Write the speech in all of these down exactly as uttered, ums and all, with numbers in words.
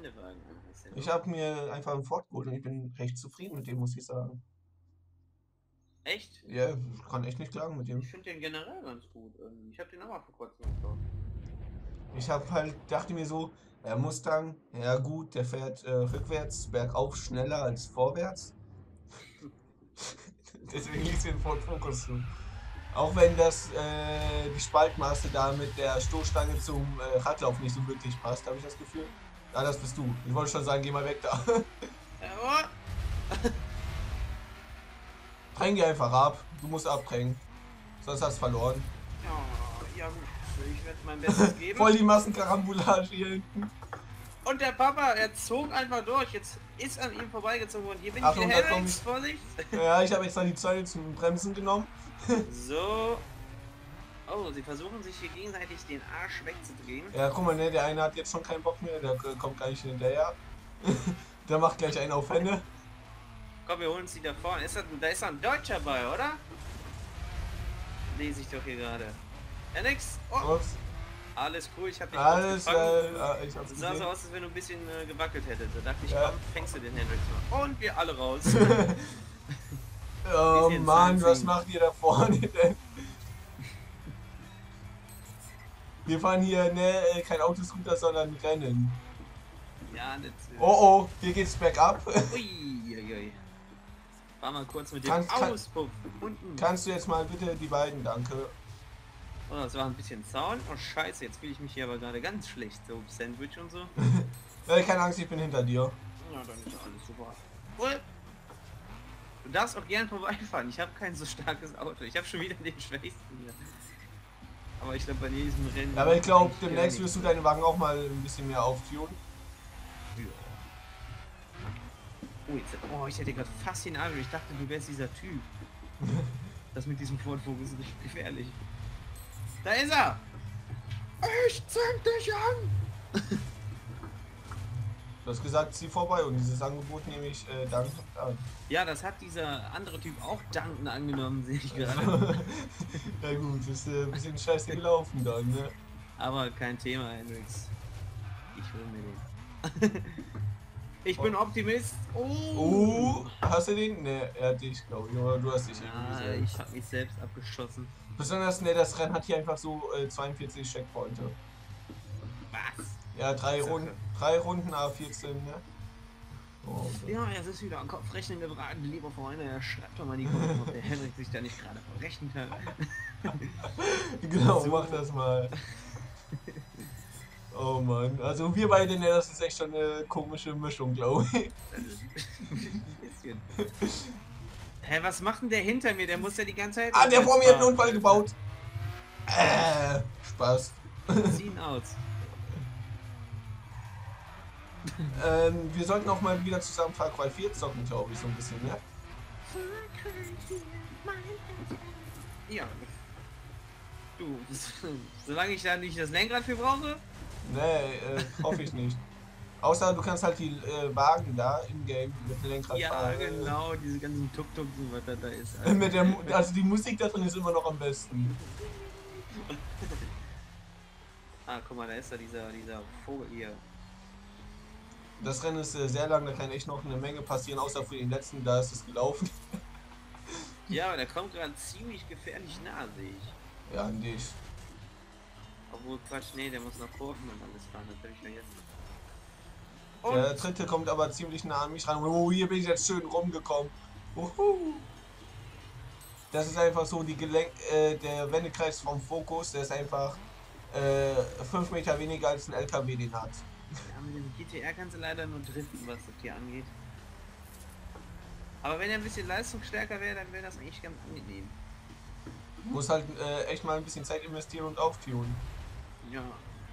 Geländewagen an. Was ist denn Ich los? habe mir einfach einen Ford geholt und ich bin recht zufrieden mit dem, muss ich sagen. Echt? Ja, ich kann echt nicht klagen mit Ich dem. finde den generell ganz gut. irgendwie. Ich habe den auch mal vor kurzem gekauft. Ich habe halt, dachte mir so, der Mustang, ja gut, der fährt äh, rückwärts, bergauf schneller als vorwärts. Deswegen liegt den Ford Focus zu. Auch wenn das äh, die Spaltmaße da mit der Stoßstange zum äh, Radlauf nicht so wirklich passt, habe ich das Gefühl. Ah, das bist du. Ich wollte schon sagen, geh mal weg da. Jawohl! Dräng die einfach ab. Du musst abdrängen. Sonst hast du verloren. Ja, ja gut. Ich werde mein Bestes geben. Voll die Massenkarambolage hier hinten. Und der Papa, er zog einfach durch. Jetzt ist an ihm vorbeigezogen und hier bin ich Achtung, wieder da komme Hendrix. ich. Vorsicht! Ja, ich habe extra die Zäune zum Bremsen genommen. So. Oh, sie versuchen sich hier gegenseitig den Arsch wegzudrehen. Ja, guck mal, ne, der eine hat jetzt schon keinen Bock mehr, der äh, kommt gar nicht hinterher. Der macht gleich einen auf Henne. Komm, wir holen uns die da vorne. Ist das, da ist doch ein Deutscher bei, oder? Lese ich doch hier gerade. Ja, nix. Oh, Ups. alles cool, ich hab dich Alles, gefangen. äh, ich hab's Es sah so gesehen. aus, als wenn du ein bisschen äh, gewackelt hättest. Da dachte ich, Ja. komm, fängst du den Hendrix mal. Und wir alle raus. Oh Bisschen Mann, was Sightseeing. macht ihr da vorne denn? Wir fahren hier, ne, äh, kein Autoscooter, sondern Rennen. Ja, natürlich. Oh oh, hier geht's bergab. Uiuiui. War mal kurz mit dem Kannst- kann- Auspuff unten. Kannst du jetzt mal bitte die beiden, danke. Oh, das war ein bisschen Zaun. Oh scheiße, jetzt fühle ich mich hier aber gerade ganz schlecht. So Sandwich und so. Äh, keine Angst, ich bin hinter dir. Ja, dann ist alles super. Cool. Du darfst auch gern vorbeifahren. Ich habe kein so starkes Auto. Ich habe schon wieder den schwächsten hier. Aber ich glaube, bei diesem Rennen... Ja, aber ich glaube, ich gar demnächst nicht wirst du so. deine Wagen auch mal ein bisschen mehr auftun. Ja. Oh, jetzt, oh, ich hätte gerade fast den Arm. Ich dachte, du wärst dieser Typ. Das mit diesem Ford Focus ist richtig gefährlich. Da ist er! Ich zünd dich an! Du hast gesagt, zieh vorbei und dieses Angebot nehme ich äh, dankend an. Ja, das hat dieser andere Typ auch dankend angenommen, sehe ich gerade. Ja gut, ist äh, ein bisschen scheiße gelaufen dann, ne? Aber kein Thema, Hendrix. Ich hol mir den. Ich bin Optimist. Oh! Uh, hast du den? Ne, er hat dich, glaube ich, oder du hast dich irgendwie Ja, selbst. ich habe mich selbst abgeschossen. Besonders, ne, das Rennen hat hier einfach so äh, zweiundvierzig Checkpointe. Was? Ja, drei Sache. Runden, drei Runden A vierzehn, ne? Oh, okay. Ja, es ist wieder ein Kopfrechnen gefragt, lieber Freunde. Schreibt doch mal in die Kommentare, ob der Hendrik sich da nicht gerade verrechnet hat. Genau, So. mach das mal. Oh Mann, also wir beide, ne, das ist echt schon eine komische Mischung, glaube ich. Das ist ein bisschen. Hä, was macht denn der hinter mir? Der muss ja die ganze Zeit. Ah, der vor mir hat einen fahren, Unfall Alter. gebaut. Äh, Spaß. Zieh ihn aus. ähm, wir sollten auch mal wieder zusammen Far Cry vier zocken, glaube ich, so ein bisschen, ne? Ja. Du, solange ich da nicht das Lenkrad für brauche. Nee, äh, hoffe ich nicht. Außer du kannst halt die äh, Wagen da im Game mit dem Lenkrad Ja, fahren. genau, diese ganzen Tuk-Tuks und was da, da ist. Äh, mit der, Mu- also die Musik da drin ist immer noch am besten. Ah, guck mal, da ist da dieser, dieser Vogel hier. Das Rennen ist äh, sehr lang, da kann echt noch eine Menge passieren, außer für den letzten, da ist es gelaufen. Ja, aber der kommt gerade ziemlich gefährlich nah, sehe ich. Ja, nicht. Obwohl, Quatsch, nee, der muss noch Kurven und alles fahren, das habe ich vergessen. Und Der dritte kommt aber ziemlich nah an mich ran. Oh, hier bin ich jetzt schön rumgekommen. Uhu. Das ist einfach so, die Gelenk, äh, der Wendekreis vom Fokus, der ist einfach äh, fünf Meter weniger als ein L K W den hat. ja, mit dem G T R kannst du leider nur driften, was das hier angeht. Aber wenn er ein bisschen leistungsstärker wäre, dann wäre das eigentlich ganz angenehm. Muss halt äh, echt mal ein bisschen Zeit investieren und auftun. Ja.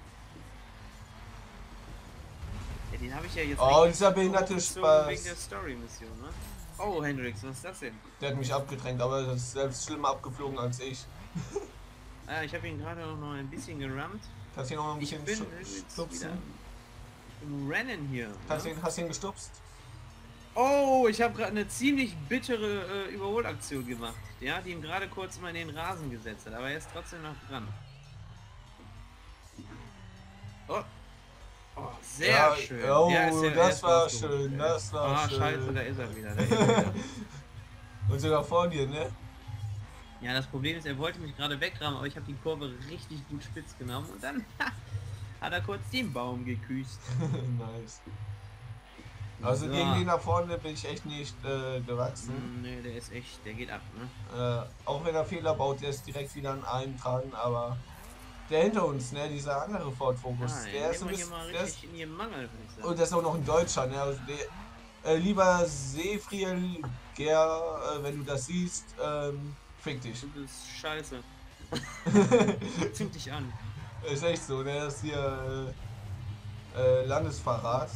Ja, den habe ich ja jetzt Oh, eigentlich dieser behinderte hochgezogen Spaß. wegen der Story-Mission, ne? Oh, Hendrix, was ist das denn? Der hat mich abgedrängt, aber das ist selbst schlimmer abgeflogen als ich. Ah, ich habe ihn gerade noch ein bisschen gerammt. Kannst du ihn noch ein Ich bisschen bin stu- jetzt wieder stupsen? im Rennen hier. Kannst du Ne? ihn, hast du ihn gestupst? Oh, ich habe gerade eine ziemlich bittere äh, Überholaktion gemacht. Ja, die ihm gerade kurz mal in den Rasen gesetzt hat, aber er ist trotzdem noch dran. Oh, oh Sehr Ja, schön. oh, Der ist ja das erst war rausgerutscht, schön, ey. das war Ah, schön. scheiße, da ist er wieder. Da ist er wieder. Und sogar vor dir, ne? Ja, das Problem ist, er wollte mich gerade wegrammen, aber ich habe die Kurve richtig gut spitz genommen und dann hat er kurz den Baum geküsst. Nice. Also So. gegen den da vorne bin ich echt nicht äh, gewachsen. Nee, der ist echt, der geht ab, ne? Äh, auch wenn er Fehler baut, der ist direkt wieder an einem dran, aber der hinter uns, ne, dieser andere Ford Focus, Ah, der ist nehmen ein wir hier bisschen, mal der richtig ist, in ihren Mangel, würde ich sagen. und das ist auch noch ein Deutscher, ne, also der, äh, lieber Seefriel, Ger, äh, wenn du das siehst, ähm, fick dich. Du bist scheiße. Zünd dich an. Ist echt so, ne, das ist hier äh, äh, Landesverrat.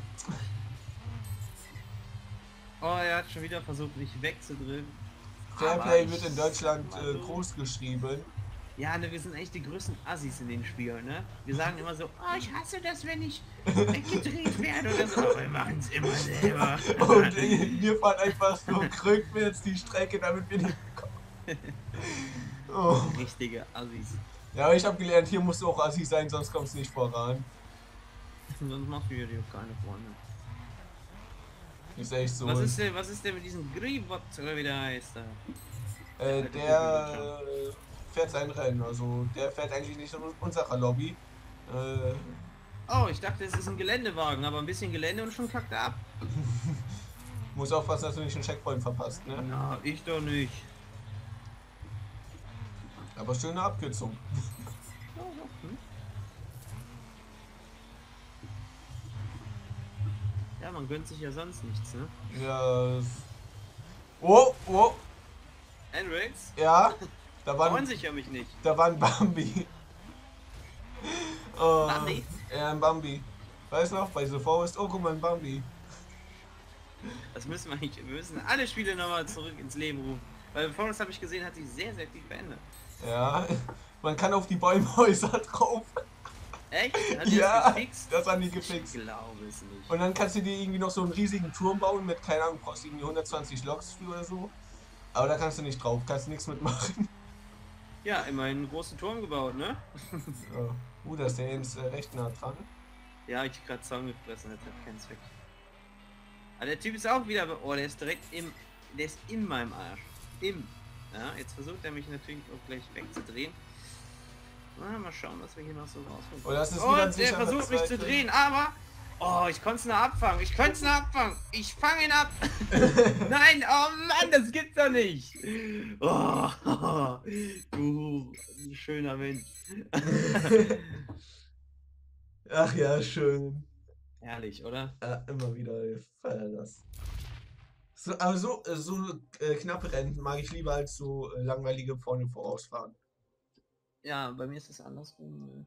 Oh, er hat schon wieder versucht, mich wegzudrehen. Fairplay Aber wird ich in Deutschland sag mal äh, so. groß geschrieben. Ja, ne, wir sind echt die größten Assis in den Spielen, ne? Wir sagen immer so, oh, ich hasse das, wenn ich weggedreht werde oder so. Aber wir machen es immer selber. Und äh, wir fahren einfach so rückwärts die Strecke, damit wir nicht kommen. Oh. Richtige Assis. Ja, aber ich habe gelernt, hier musst du auch Assi sein, sonst kommst du nicht voran. Sonst machst du hier keine Freunde. Ist echt so. Was ist denn, was ist denn mit diesem Gribot, oder wie der heißt da? Äh, der äh, fährt sein Rennen, also der fährt eigentlich nicht in unserer Lobby. Äh, Oh, ich dachte, es ist ein Geländewagen, aber ein bisschen Gelände und schon kackt er ab. muss aufpassen, dass du nicht einen Checkpoint verpasst, ne? Na, ich doch nicht. Aber schöne Abkürzung. Hm? Ja, man gönnt sich ja sonst nichts, ne? Ja. Oh, oh, Hendrix? ja. Da war Freuen ein, sich ja mich nicht. da war ein Bambi. Oh, Bambi? ja, ein Bambi. Weißt du noch, bei The Forest, oh guck mal, ein Bambi. Das müssen wir nicht. Wir müssen alle Spiele nochmal zurück ins Leben rufen. Weil Forest habe ich gesehen, hat sich sehr, sehr viel verändert. Ja, man kann auf die Bäumhäuser drauf. Echt? Hat die Ja, das gefixt? das haben die gefixt. Ich glaube es nicht. Und dann kannst du dir irgendwie noch so einen riesigen Turm bauen mit, keine Ahnung, brauchst irgendwie hundertzwanzig Loks für oder so. Aber da kannst du nicht drauf, kannst nichts mitmachen. Ja, immerhin einen großen Turm gebaut, ne? Ja. Uh, da ist der Jens äh, recht nah dran. Ja, ich gerade Zaun gefressen, das hat keinen Zweck. Aber der Typ ist auch wieder, oh, der ist direkt im, der ist in meinem Arsch. Im. Ja, jetzt versucht er mich natürlich auch gleich wegzudrehen. Na, mal schauen, was wir hier noch so rausholen. Oh, das ist wieder ein Und der sicherer versucht mich zu Zweifel. drehen, aber... Oh, ich konnte es noch abfangen. Ich konnte es noch abfangen. Ich fange ihn ab. Nein, oh Mann, das gibt's doch nicht. Oh, du schöner Mensch. Ach ja, schön. Herrlich, oder? Ja, immer wieder, ich feier das. So, aber so, äh, so äh, knappe Rennen mag ich lieber als so äh, langweilige vorne vorausfahren. Ja, bei mir ist es andersrum.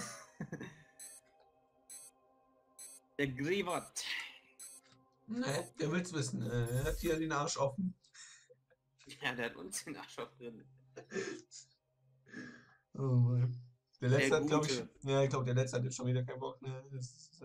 Der Gribot. Ne, wer will's wissen? Äh, er hat hier den Arsch offen. Ja, der hat uns den Arsch auf drin. Oh Mann. Der letzte Der hat, glaube ich. Gute. Ja, ich glaube, der letzte hat jetzt schon wieder keinen Bock. Ne? Das ist,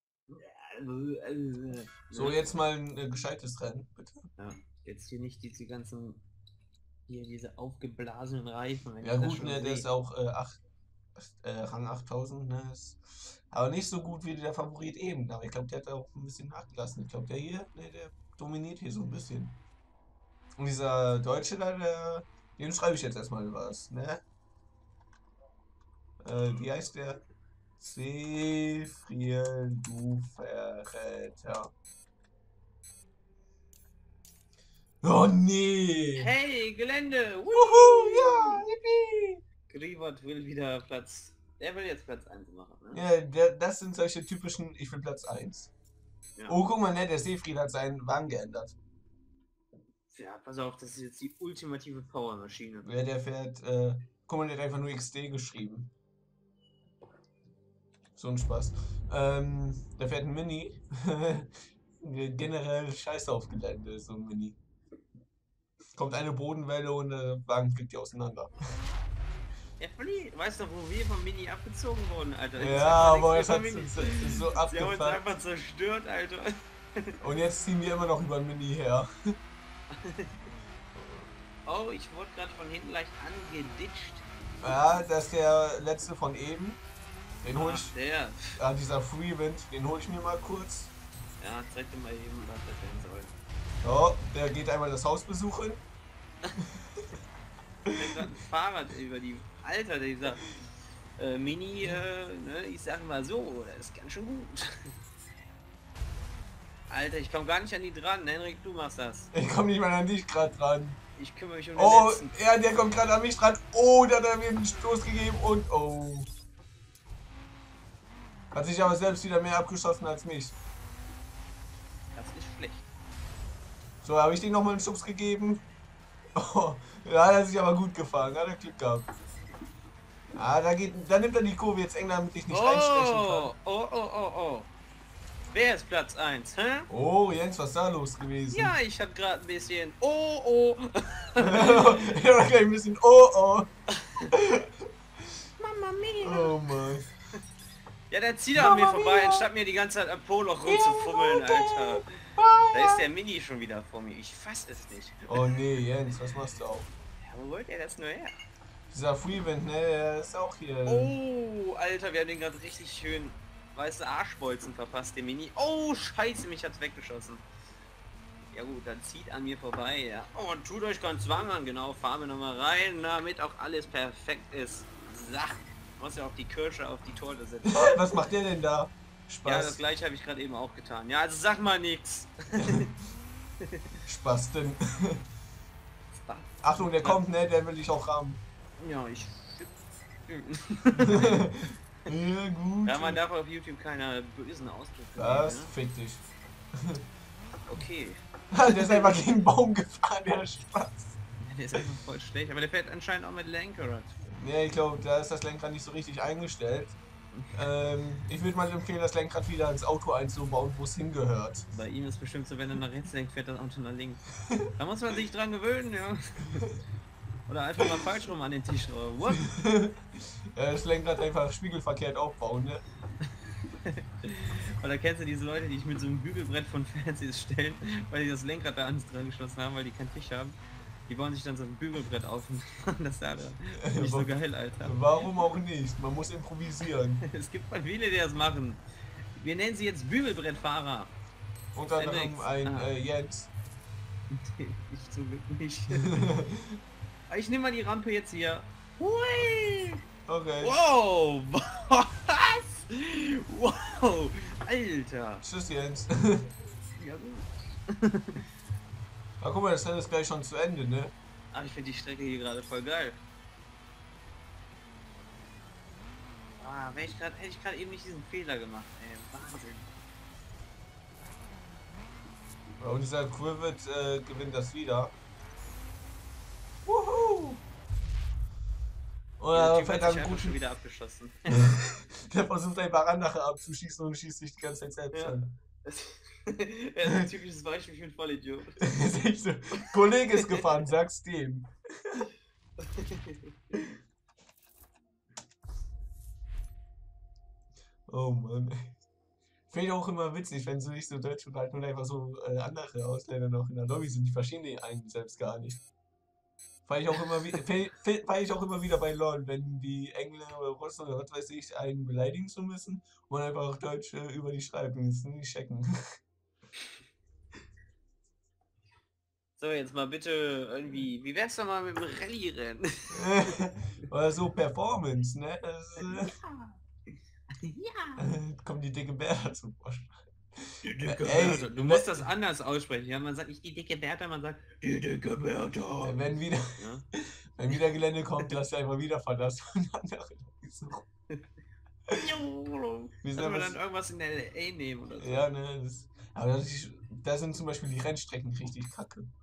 äh... So, Ja. jetzt mal ein äh, gescheites Rennen, bitte. Ja, jetzt hier nicht diese ganzen, hier diese aufgeblasenen Reifen. Wenn Ja, ich das gut, schon ne, der sehe. ist auch äh, acht, äh, Rang achttausend, ne? Ist aber nicht so gut wie der Favorit eben. Aber ich glaube, der hat auch ein bisschen nachgelassen. Ich glaube, der hier, ne, der dominiert hier so ein bisschen. Und dieser Deutsche da, der, dem schreibe ich jetzt erstmal was, ne? Äh, wie heißt der? Seefriel, du Verräter. Oh nee! Hey, Gelände! Wuhu! Wuhu, ja, yippie! Gribot will wieder Platz. Der will jetzt Platz eins machen, ne? Ja, der, das sind solche typischen, ich will Platz eins. Ja. Oh, guck mal, ne, der Seefried hat seinen Wagen geändert. Ja, pass auf, das ist jetzt die ultimative Powermaschine. Ja, der fährt, äh, guck mal, der hat einfach nur X D geschrieben. So ein Spaß. Ähm, der fährt ein Mini. Generell scheiße auf Gelände, so ein Mini. Kommt eine Bodenwelle und der Wagen fliegt die auseinander. Ja, Fli, weißt du, wo wir vom Mini abgezogen wurden, Alter? Da gibt's Ja, einfach aber nichts es mehr hat vom Mini. so, so Sie haben uns abgefuckt. einfach zerstört, Alter. Und jetzt ziehen wir immer noch über ein Mini her. Oh, ich wurde gerade von hinten leicht angeditscht. Ja, das ist der letzte von eben. Den hol Ach, ich. der. Ah, dieser Freewind, den hol ich mir mal kurz. Ja, zeig dir mal eben, was das sein soll. Oh, der geht einmal das Haus besuchen. Ich hab grad ein Fahrrad über die. Alter, dieser äh, Mini, äh, ne, ich sag mal so, das ist ganz schön gut. Alter, ich komme gar nicht an die dran. Henrik, du machst das. Ich komme nicht mal an dich gerade dran. Ich kümmere mich um den Oh, letzten. ja, der kommt gerade an mich dran. Oh, da hat er mir einen Stoß gegeben und oh. Hat sich aber selbst wieder mehr abgeschossen als mich. Das ist schlecht. So, habe ich den nochmal einen Schubs gegeben. Oh, ja, hat er sich aber gut gefangen. Hat er Glück gehabt. Ah, da geht, da nimmt er die Kurve jetzt eng, damit ich nicht reinstechen kann. Oh, oh, oh, oh, oh. Wer ist Platz eins, hä? Oh, Jens, was ist da los gewesen? Ja, ich hab gerade ein bisschen. Oh, oh. Ich hab gleich ein bisschen. Oh, oh. Mama mia. Oh Mann. Ja, der zieht an mir vorbei, anstatt mir die ganze Zeit am Poloch rumzufummeln, Alter. Da ist der Mini schon wieder vor mir. Ich fass es nicht. Oh nee, Jens, was machst du auch? Ja, wo wollt ihr das nur her? Dieser Freewind, ne, der ist auch hier. Oh, Alter, wir haben den gerade richtig schön weiße Arschbolzen verpasst, den Mini. Oh, scheiße, mich hat's weggeschossen. Ja gut, dann zieht an mir vorbei, ja. Oh, und tut euch keinen Zwang an, genau, fahren wir nochmal rein, damit auch alles perfekt ist. Sach. Muss ja auch die Kirsche auf die Torte setzen. Was macht der denn da? Spaß. Ja, das gleiche habe ich gerade eben auch getan. Ja, also sag mal nix. Spaß denn. Achtung, der kommt, ne, der will dich auch rammen. Ja, ich... Ja, gut. Ja, man darf auf YouTube keine bösen Ausdrücke Das nehmen, fick dich. ne? Okay. Der ist einfach gegen den Baum gefahren, der Spaß. Ja, der ist einfach voll schlecht, aber der fährt anscheinend auch mit Lenkrad. Ne, ich glaube, da ist das Lenkrad nicht so richtig eingestellt. Ähm, ich würde mal empfehlen, das Lenkrad wieder ins Auto einzubauen, wo es hingehört. Bei ihm ist bestimmt so, wenn er nach rechts lenkt, fährt das Auto nach links. Da muss man sich dran gewöhnen, ja. Oder einfach mal falsch rum an den Tisch. Oder Ja, das Lenkrad einfach spiegelverkehrt aufbauen, ne? Oder kennst du diese Leute, die sich mit so einem Bügelbrett von Fernsehs stellen, weil die das Lenkrad da ans dran geschlossen haben, weil die keinen Tisch haben? Die bauen sich dann so ein Bügelbrett auf und machen das da dran. Finde ich so geil, Alter. Warum auch nicht? Man muss improvisieren. Es gibt mal viele, die das machen. Wir nennen sie jetzt Bügelbrettfahrer. Unter anderem ein Ah. äh, Jens. Ich zum Glück nicht. Ich nehme mal die Rampe jetzt hier. Hui! Okay. Wow! Was? Wow! Alter! Tschüss, Jens. Ja, gut. Ah, guck mal, das Rennen ist gleich schon zu Ende, ne? Aber ich finde die Strecke hier gerade voll geil. Ah, wäre ich grad, hätte ich gerade eben nicht diesen Fehler gemacht, ey. Wahnsinn. Und dieser Kurve äh, gewinnt das wieder. Wuhu! Und Der er Typ fährt hat sich dann einfach gut. schon wieder abgeschossen. Der versucht einfach andere abzuschießen und schießt sich die ganze Zeit selbst Ja. an. Er ist ein typisches Beispiel für einen Vollidiot. Das ist echt so, Kollege ist gefahren, sag's dem. Oh Mann. Finde ich auch immer witzig, wenn sie nicht so Deutsch unterhalten und einfach so äh, andere Ausländer noch in der Lobby sind. Die verstehen die einen selbst gar nicht. Fahre ich auch immer wieder, fahre ich auch immer wieder bei LOL, wenn die Engländer oder Russen oder was weiß ich einen beleidigen zu müssen und man einfach Deutsch äh, über die schreibt und es nicht checken. So, jetzt mal bitte irgendwie, wie wär's doch mal mit dem Rallye-Rennen? Oder so Performance, ne? Das, äh, Ja. kommt die dicke Bertha zum Vorschein. Die dicke Ey, Bertha. Du musst das anders aussprechen. Ja, man sagt nicht die dicke Bertha, man sagt die dicke Bertha. Wenn wieder, Ja? wenn wieder Gelände kommt, lass sie einfach wieder verlassen und andere suchen. Müssen wir dann irgendwas in L A nehmen oder so. Ja, ne, das, aber das, ist, da sind zum Beispiel die Rennstrecken richtig kacke.